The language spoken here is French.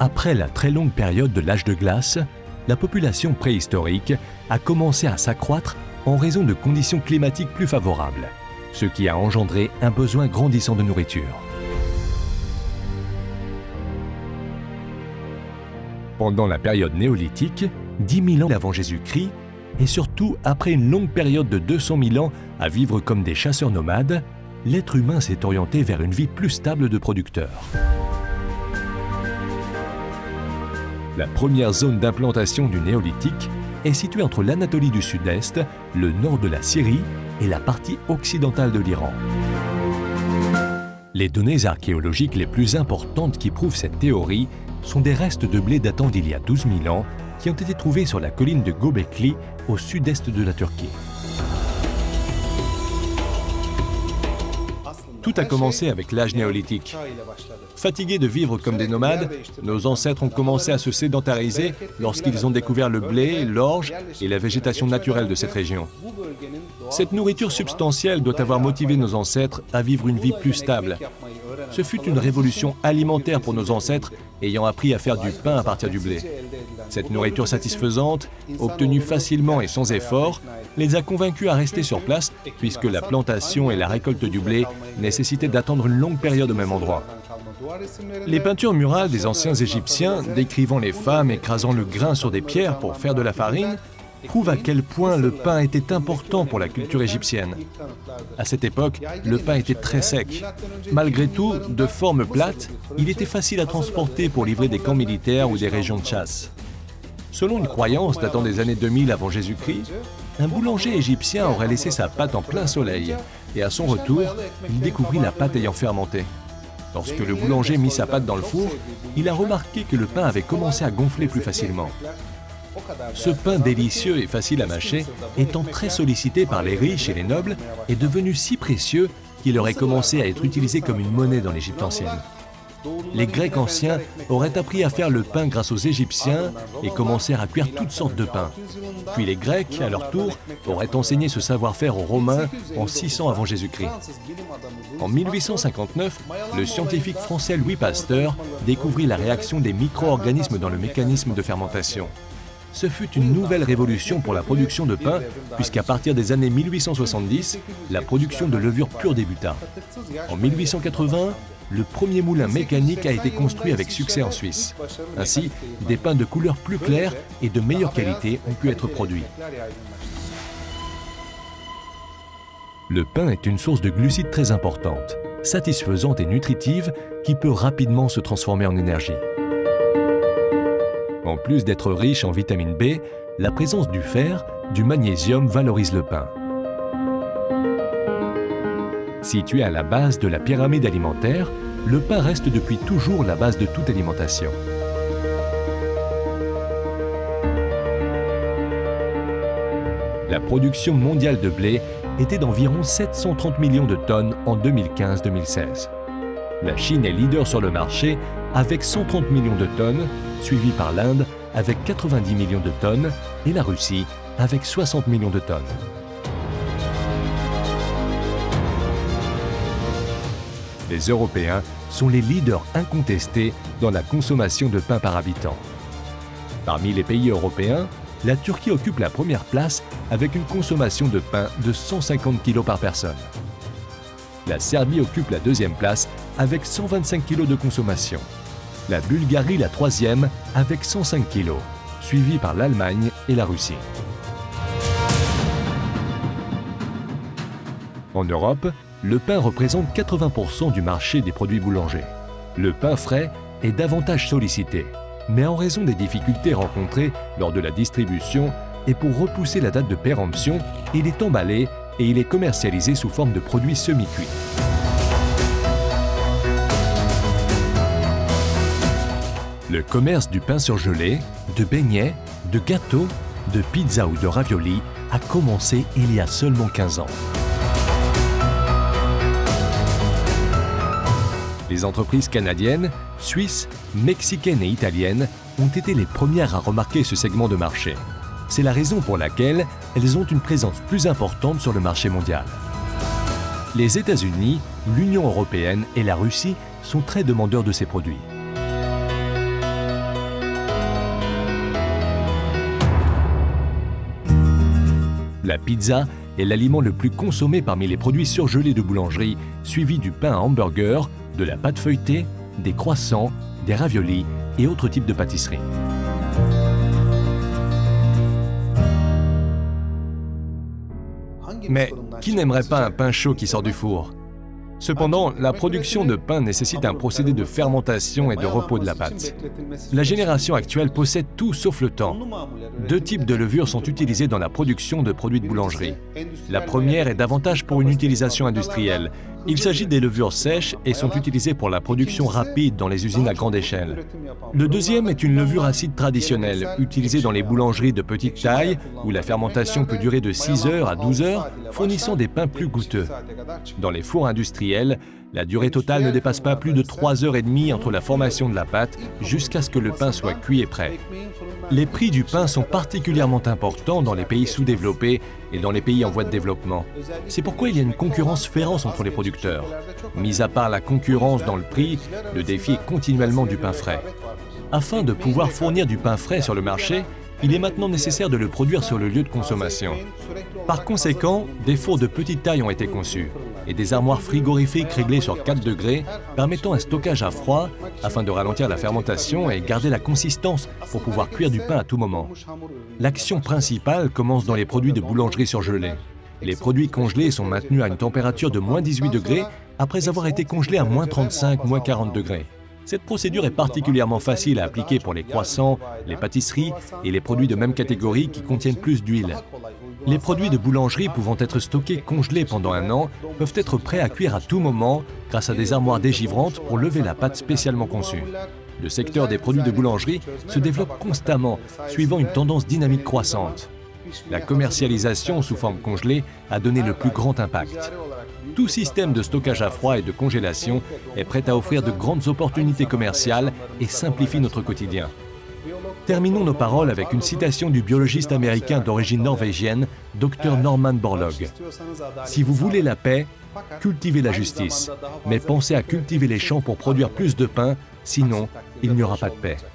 Après la très longue période de l'âge de glace, la population préhistorique a commencé à s'accroître en raison de conditions climatiques plus favorables, ce qui a engendré un besoin grandissant de nourriture. Pendant la période néolithique, 10 000 ans avant Jésus-Christ, et surtout après une longue période de 200 000 ans à vivre comme des chasseurs nomades, l'être humain s'est orienté vers une vie plus stable de producteur. La première zone d'implantation du néolithique est située entre l'Anatolie du Sud-Est, le nord de la Syrie et la partie occidentale de l'Iran. Les données archéologiques les plus importantes qui prouvent cette théorie sont des restes de blé datant d'il y a 12 000 ans qui ont été trouvés sur la colline de Göbekli au sud-est de la Turquie. Tout a commencé avec l'âge néolithique. Fatigués de vivre comme des nomades, nos ancêtres ont commencé à se sédentariser lorsqu'ils ont découvert le blé, l'orge et la végétation naturelle de cette région. Cette nourriture substantielle doit avoir motivé nos ancêtres à vivre une vie plus stable. Ce fut une révolution alimentaire pour nos ancêtres ayant appris à faire du pain à partir du blé. Cette nourriture satisfaisante, obtenue facilement et sans effort, les a convaincus à rester sur place puisque la plantation et la récolte du blé nécessitaient d'attendre une longue période au même endroit. Les peintures murales des anciens Égyptiens décrivant les femmes écrasant le grain sur des pierres pour faire de la farine prouvent à quel point le pain était important pour la culture égyptienne. À cette époque, le pain était très sec. Malgré tout, de forme plate, il était facile à transporter pour livrer des camps militaires ou des régions de chasse. Selon une croyance datant des années 2000 avant Jésus-Christ, un boulanger égyptien aurait laissé sa pâte en plein soleil et à son retour, il découvrit la pâte ayant fermenté. Lorsque le boulanger mit sa pâte dans le four, il a remarqué que le pain avait commencé à gonfler plus facilement. Ce pain délicieux et facile à mâcher, étant très sollicité par les riches et les nobles, est devenu si précieux qu'il aurait commencé à être utilisé comme une monnaie dans l'Égypte ancienne. Les Grecs anciens auraient appris à faire le pain grâce aux Égyptiens et commencèrent à cuire toutes sortes de pains. Puis les Grecs, à leur tour, auraient enseigné ce savoir-faire aux Romains en 600 avant Jésus-Christ. En 1859, le scientifique français Louis Pasteur découvrit la réaction des micro-organismes dans le mécanisme de fermentation. Ce fut une nouvelle révolution pour la production de pain, puisqu'à partir des années 1870, la production de levure pure débuta. En 1880, le premier moulin mécanique a été construit avec succès en Suisse. Ainsi, des pains de couleur plus claire et de meilleure qualité ont pu être produits. Le pain est une source de glucides très importante, satisfaisante et nutritive, qui peut rapidement se transformer en énergie. En plus d'être riche en vitamine B, la présence du fer, du magnésium valorise le pain. Situé à la base de la pyramide alimentaire, le pain reste depuis toujours la base de toute alimentation. La production mondiale de blé était d'environ 730 millions de tonnes en 2015-2016. La Chine est leader sur le marché avec 130 millions de tonnes, suivi par l'Inde avec 90 millions de tonnes et la Russie avec 60 millions de tonnes. Les Européens sont les leaders incontestés dans la consommation de pain par habitant. Parmi les pays européens, la Turquie occupe la première place avec une consommation de pain de 150 kg par personne. La Serbie occupe la deuxième place avec 125 kg de consommation. La Bulgarie la troisième avec 105 kg, suivie par l'Allemagne et la Russie. En Europe, le pain représente 80% du marché des produits boulangers. Le pain frais est davantage sollicité, mais en raison des difficultés rencontrées lors de la distribution et pour repousser la date de péremption, il est emballé et il est commercialisé sous forme de produits semi-cuits. Le commerce du pain surgelé, de beignets, de gâteaux, de pizza ou de raviolis a commencé il y a seulement 15 ans. Les entreprises canadiennes, suisses, mexicaines et italiennes ont été les premières à remarquer ce segment de marché. C'est la raison pour laquelle elles ont une présence plus importante sur le marché mondial. Les États-Unis, l'Union européenne et la Russie sont très demandeurs de ces produits. La pizza est l'aliment le plus consommé parmi les produits surgelés de boulangerie, suivi du pain à hamburger, de la pâte feuilletée, des croissants, des raviolis et autres types de pâtisseries. Mais qui n'aimerait pas un pain chaud qui sort du four? Cependant, la production de pain nécessite un procédé de fermentation et de repos de la pâte. La génération actuelle possède tout sauf le temps. Deux types de levures sont utilisées dans la production de produits de boulangerie. La première est davantage pour une utilisation industrielle. Il s'agit des levures sèches et sont utilisées pour la production rapide dans les usines à grande échelle. Le deuxième est une levure acide traditionnelle, utilisée dans les boulangeries de petite taille, où la fermentation peut durer de 6 heures à 12 heures, fournissant des pains plus goûteux. Dans les fours industriels, la durée totale ne dépasse pas plus de 3 heures et demie entre la formation de la pâte jusqu'à ce que le pain soit cuit et prêt. Les prix du pain sont particulièrement importants dans les pays sous-développés et dans les pays en voie de développement. C'est pourquoi il y a une concurrence féroce entre les producteurs. Mis à part la concurrence dans le prix, le défi est continuellement du pain frais. Afin de pouvoir fournir du pain frais sur le marché, il est maintenant nécessaire de le produire sur le lieu de consommation. Par conséquent, des fours de petite taille ont été conçus et des armoires frigorifiques réglées sur 4 degrés permettant un stockage à froid afin de ralentir la fermentation et garder la consistance pour pouvoir cuire du pain à tout moment. L'action principale commence dans les produits de boulangerie surgelés. Les produits congelés sont maintenus à une température de moins 18 degrés après avoir été congelés à moins 35, moins 40 degrés. Cette procédure est particulièrement facile à appliquer pour les croissants, les pâtisseries et les produits de même catégorie qui contiennent plus d'huile. Les produits de boulangerie pouvant être stockés congelés pendant 1 an peuvent être prêts à cuire à tout moment grâce à des armoires dégivrantes pour lever la pâte spécialement conçue. Le secteur des produits de boulangerie se développe constamment, suivant une tendance dynamique croissante. La commercialisation sous forme congelée a donné le plus grand impact. Tout système de stockage à froid et de congélation est prêt à offrir de grandes opportunités commerciales et simplifie notre quotidien. Terminons nos paroles avec une citation du biologiste américain d'origine norvégienne, Dr Norman Borlaug. « Si vous voulez la paix, cultivez la justice, mais pensez à cultiver les champs pour produire plus de pain, sinon il n'y aura pas de paix. »